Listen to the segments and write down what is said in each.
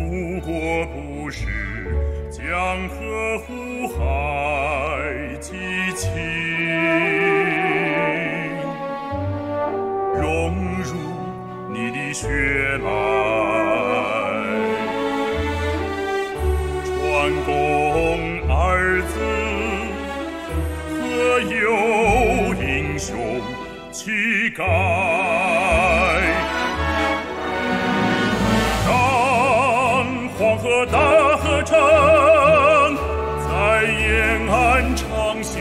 如果不是江河湖海激情，融入你的血脉，传功二字，何有英雄气概？黄河大合成，在沿岸唱响，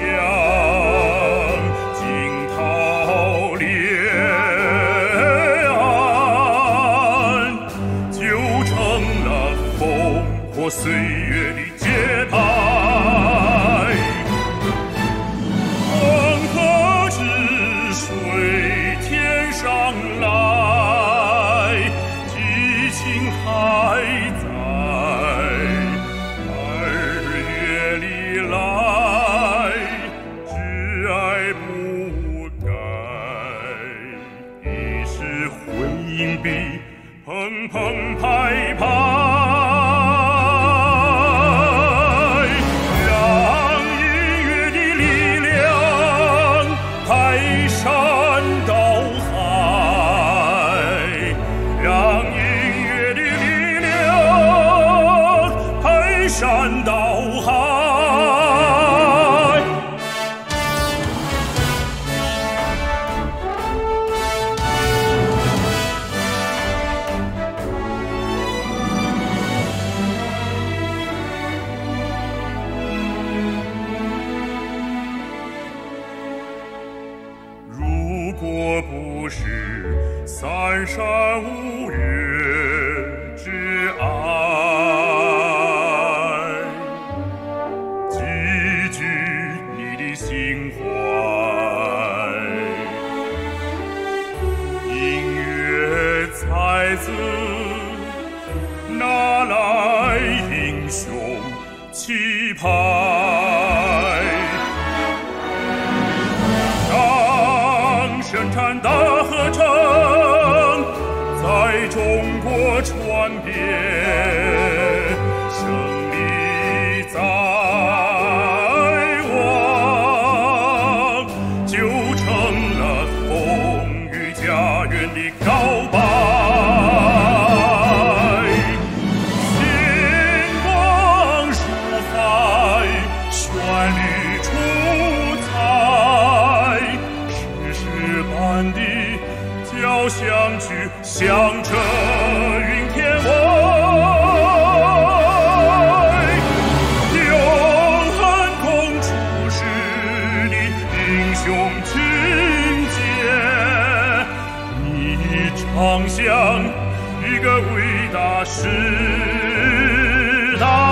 惊涛裂岸，就成了烽火岁月的节拍。黄河之水天上来，激情还在。硬币澎澎湃湃，让音乐的力量排山倒海，让音乐的力量排山倒海。如果不是三山五岳之爱，寄居你的心怀，音乐才子哪来英雄气派？生产大合成，在中国传遍，胜利在望，就成了风雨家园的告白。星光如海，绚丽出彩。般的交响曲响彻云天外，永恒空出世的英雄情节，你唱响一个伟大时代。